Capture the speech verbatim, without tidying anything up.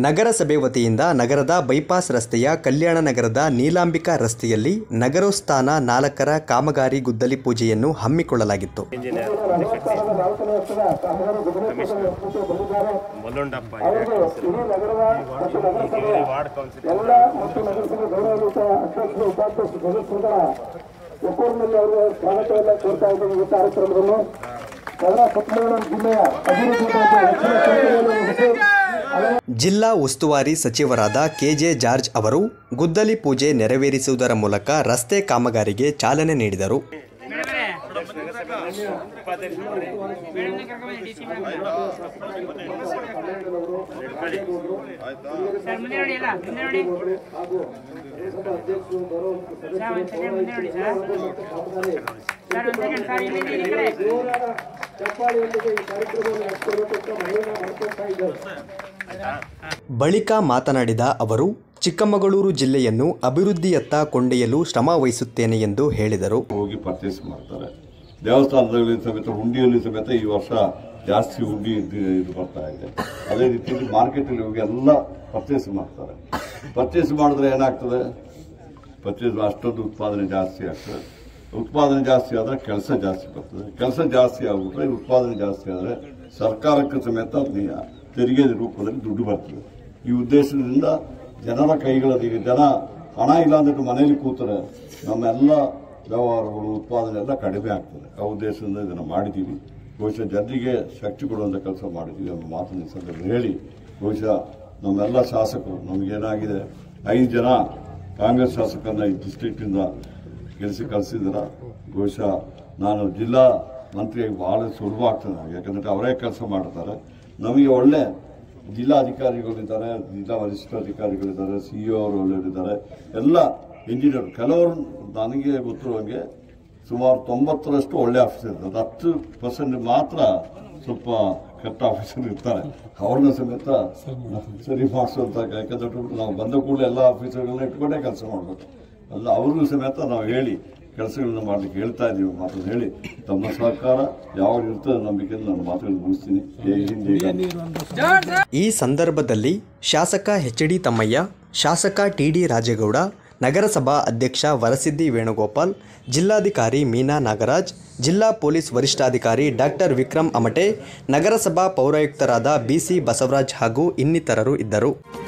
ನಗರಸಭೆ ವತಿಯಿಂದ ನಗರದ ಬೈಪಾಸ್ ರಸ್ತೆಯ ಕಲ್ಯಾಣ ನಗರದ ನೀಲಾಂಬಿಕಾ ರಸ್ತೆಯಲ್ಲಿ ನಗರೋತ್ಥಾನ ನಾಲ್ಕರ ಕಾಮಗಾರಿ ಗುದ್ದಲಿ ಪೂಜೆಯನ್ನು ಹಮ್ಮಿಕೊಳ್ಳಲಾಗಿತ್ತು. ಜಿಲ್ಲಾ ಉಸ್ತುವಾರಿ ಸಚಿವರಾದ ಕೆಜೆ ಜಾರ್ಜ್ ಅವರು ಗುದ್ದಲಿ ಪೂಜೆ ನೆರವೇರಿಸುವುದರ ಮೂಲಕ ರಸ್ತೆ ಕಾಮಗಾರಿಗೆ ಚಾಲನೆ ನೀಡಿದರು. ಬಳಿಕ ಮಾತನಾಡಿದ ಅವರು, ಚಿಕ್ಕಮಗಳೂರು ಜಿಲ್ಲೆಯನ್ನು ಅಭಿವೃದ್ಧಿಯತ್ತ ಕೊಂಡೊಯ್ಯಲು ಶ್ರಮ ವಹಿಸುತ್ತೇನೆ ಎಂದು ಹೇಳಿದರು. ಹೋಗಿ ಪರ್ಚೇಸ್ ಮಾಡ್ತಾರೆ. ದೇವಸ್ಥಾನದಲ್ಲಿ ಸಮೇತ ಹುಂಡಿಯಲ್ಲಿ ಸಮೇತ ಈ ವರ್ಷ ಜಾಸ್ತಿ ಹುಂಡಿ ಇದು ಬರ್ತಾ ಇದೆ. ಅದೇ ರೀತಿ ಮಾರ್ಕೆಟಲ್ಲಿ ಹೋಗಿ ಎಲ್ಲ ಪರ್ಚೇಸ್ ಮಾಡ್ತಾರೆ. ಪರ್ಚೇಸ್ ಮಾಡಿದ್ರೆ ಏನಾಗ್ತದೆ, ಪರ್ಚೇಸ್ ಅಷ್ಟೊಂದು ಉತ್ಪಾದನೆ ಜಾಸ್ತಿ ಆಗ್ತದೆ. ಉತ್ಪಾದನೆ ಜಾಸ್ತಿ ಆದರೆ ಕೆಲಸ ಜಾಸ್ತಿ ಬರ್ತದೆ. ಕೆಲಸ ಜಾಸ್ತಿ ಆಗ್ಬಿಟ್ರೆ ಉತ್ಪಾದನೆ ಜಾಸ್ತಿ ಆದರೆ ಸರ್ಕಾರಕ್ಕೆ ಸಮೇತ ತೆರಿಗೆ ರೂಪದಲ್ಲಿ ದುಡ್ಡು ಬರ್ತದೆ. ಈ ಉದ್ದೇಶದಿಂದ ಜನರ ಕೈಗಳಲ್ಲಿ ಜನ ಹಣ ಇಲ್ಲ ಅಂದ್ಬಿಟ್ಟು ಮನೆಯಲ್ಲಿ ಕೂತರೆ ನಮ್ಮೆಲ್ಲ ವ್ಯವಹಾರಗಳು ಉತ್ಪಾದನೆ ಎಲ್ಲ ಕಡಿಮೆ ಆಗ್ತದೆ. ಆ ಉದ್ದೇಶದಿಂದ ಇದನ್ನು ಮಾಡಿದ್ದೀವಿ. ಬಹುಶಃ ಜನರಿಗೆ ಶಕ್ತಿ ಕೊಡುವಂಥ ಕೆಲಸ ಮಾಡಿದ್ದೀವಿ ಅನ್ನೋ ಮಾತನ್ನು ಸಂದರ್ಭ ಹೇಳಿ, ಬಹುಶಃ ನಮ್ಮೆಲ್ಲ ಶಾಸಕರು ನಮಗೇನಾಗಿದೆ, ಐದು ಜನ ಕಾಂಗ್ರೆಸ್ ಶಾಸಕರನ್ನ ಈ ಡಿಸ್ಟ್ರಿಕ್ಟಿಂದ ಗೆಲ್ಲಿಸಿ ಕಳಿಸಿದಾರ. ಬಹುಶಃ ನಾನು ಜಿಲ್ಲಾ ಮಂತ್ರಿಯಾಗಿ ಬಹಳ ಸುಲಭ ಆಗ್ತದೆ, ಯಾಕಂದರೆ ಅವರೇ ಕೆಲಸ ಮಾಡ್ತಾರೆ. ನಮಗೆ ಒಳ್ಳೆ ಜಿಲ್ಲಾಧಿಕಾರಿಗಳಿದ್ದಾರೆ, ಜಿಲ್ಲಾ ವರಿಷ್ಠಾಧಿಕಾರಿಗಳಿದ್ದಾರೆ, ಸಿ ಇ ಅವರು ಒಳ್ಳೆಯರಿದ್ದಾರೆ, ಎಲ್ಲ ಇಂಜಿನಿಯರ್. ಕೆಲವರು ನನಗೆ ಗೊತ್ತಿರುವಂಗೆ ಸುಮಾರು ತೊಂಬತ್ತರಷ್ಟು ಒಳ್ಳೆ ಆಫೀಸರ್ ಇರ್ತಾರೆ. ಹತ್ತು ಪರ್ಸೆಂಟ್ ಮಾತ್ರ ಸ್ವಲ್ಪ ಕೆಟ್ಟ ಆಫೀಸರ್ ಇರ್ತಾರೆ. ಅವ್ರನ್ನ ಸಮೇತ ಸರಿ ಮಾಡಿಸುವಂತ, ಯಾಕಂದ್ರೆ ನಾವು ಬಂದ ಕೂಡಲೇ ಎಲ್ಲ ಆಫೀಸರ್ಗಳನ್ನ ಇಟ್ಕೊಂಡೇ ಕೆಲಸ ಮಾಡಬೇಕು. ಅಲ್ಲ, ಅವ್ರಿಗೂ ಸಮೇತ ನಾವು ಹೇಳಿ ಕೆಲಸಗಳನ್ನ ಮಾಡ್ಲಿಕ್ಕೆ ಹೇಳ್ತಾ ಇದ್ದೀವಿ ಮಾತನ್ನು ಹೇಳಿ, ತಮ್ಮ ಸಹಕಾರ ಯಾವಾಗ ಇರ್ತದೆ ನಂಬಿಕೆಯನ್ನು ನಾನು ಮಾತುಗಳನ್ನು ಮುಗಿಸ್ತೀನಿ. ಈ ಸಂದರ್ಭದಲ್ಲಿ ಶಾಸಕ ಎಚ್ ಡಿ ತಮ್ಮಯ್ಯ, ಶಾಸಕ ಟಿ ಡಿ ರಾಜೇಗೌಡ, ನಗರಸಭಾ ಅಧ್ಯಕ್ಷ ವರಸಿದ್ದಿ ವೇಣುಗೋಪಾಲ್, ಜಿಲ್ಲಾಧಿಕಾರಿ ಮೀನಾ ನಾಗರಾಜ್, ಜಿಲ್ಲಾ ಪೊಲೀಸ್ ವರಿಷ್ಠಾಧಿಕಾರಿ ಡಾಕ್ಟರ್ ವಿಕ್ರಮ್ ಅಮಟೆ, ನಗರಸಭಾ ಪೌರಾಯುಕ್ತರಾದ ಬಿಸಿ ಬಸವರಾಜ್ ಹಾಗೂ ಇನ್ನಿತರರು ಇದ್ದರು.